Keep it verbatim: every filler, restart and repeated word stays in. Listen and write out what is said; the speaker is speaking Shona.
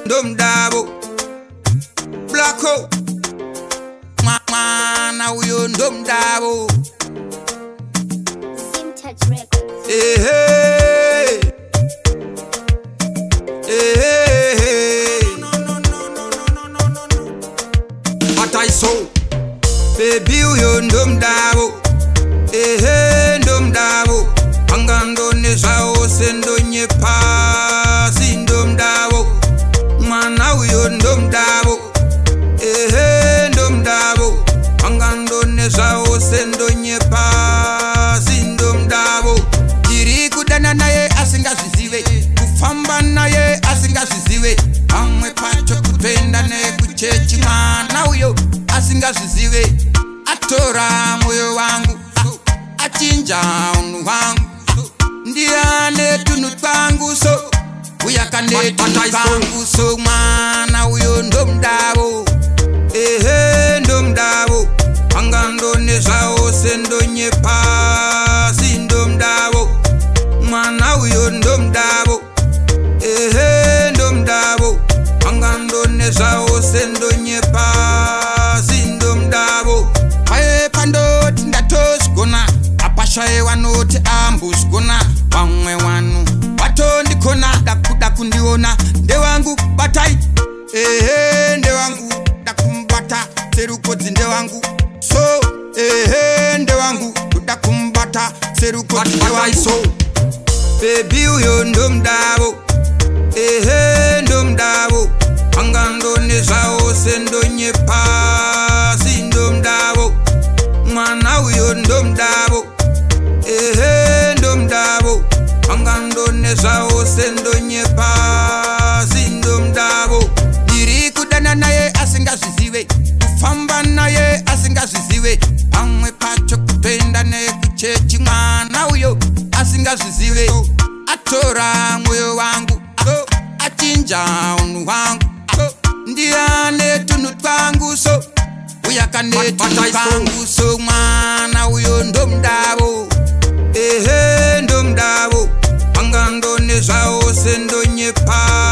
ndomdabo Blacko Mwana uyo ndomdabo Vintage Records. Hey hey Hey hey hey What I saw Baby uyo ndomdabo Hey hey ndomdabo Angando nezao sendo nyepasi ndomdabo Mwana uyo ndomdabo Ehe ndomdabo Angando nezao sendo nyepasi ndomdabo Jiri kudana naye asinga ziziwe Kufamba naye asinga ziziwe Amwe pacho kutenda ne kuchechi mwana uyo asinga ziziwe Atora moyo wangu Achinja unu wangu Ndiane tunu twangu so Uyakane tunu twangu so Mwana uyo ndomdabo Ehe ndomdabo Angando nezao sendo nyepasi ndomdabo Mwana uyo ndomdabo Ehe ndomdabo Angando nezao sendo nyepasi ndomdabo Ae pando tindatos kona Apashae wanoti ambus kona Wangwe wanu Watondi kona Dakuda kundiona Nde wangu batai Ehe nde wangu Dakumbata Serukoti nde wangu So Ehe nde wangu Dakumbata Serukoti nde wangu So Baby uyo ndomdabo Ehe ndomdabo Angando nezao sendo nyepasi ndomdabo Mwana uyo ndomdabo Ehe ndomdabo Angando nezao sendo nyepasi ndomdabo Diri kudana naye asinga ziziwe Kufamba naye asinga ziziwe Amwe pacho kutenda ne kuchechi mwana uyo asinga ziziwe Atora moyo wangu Achinja unu wangu Ndiane tunu twangu so Uyakane tunu twangu so Mwana uyo ndomdabo Ehe ndomdabo Angando nezao sendo nyepasi